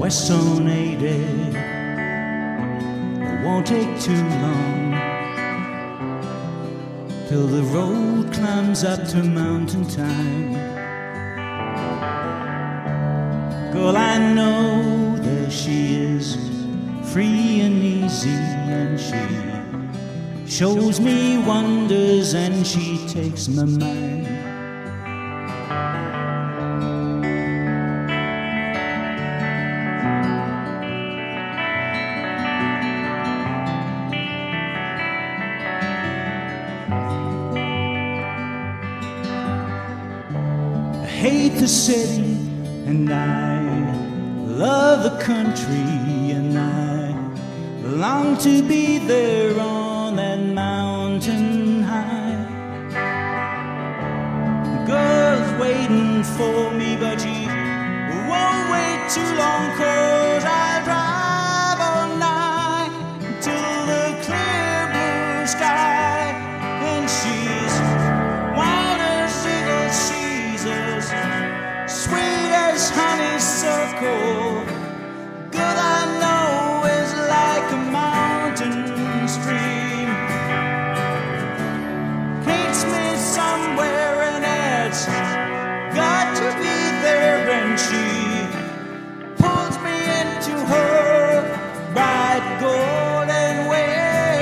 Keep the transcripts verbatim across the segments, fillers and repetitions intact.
West on eighty. It won't take too long till the road climbs up to mountain time. Girl, I know that she is free and easy, and she shows me wonders, and she takes my mind. I hate the city and I love the country, and I long to be there on that mountain high. The girl's waiting for me, but she won't wait too long, 'cause I drive all night till the clear blue sky. And she's wild as eagle, she's as sweet as honeysuckle. Good, I know, is like a mountain stream. Takes me somewhere, and it's got to be there, and she pulls me into her bright golden ways.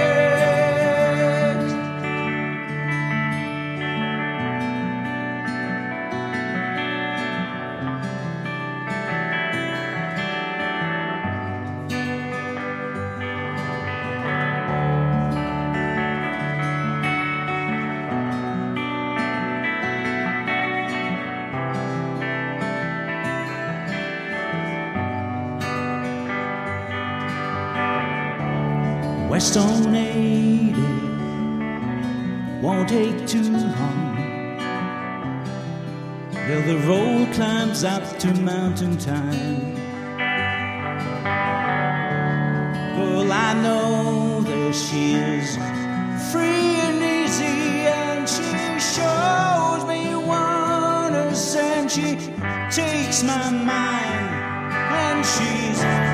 West on eighty won't take too long till the road climbs up to mountain time. Well, I know that she is free and easy, and she shows me wonders, and she takes my mind, and she's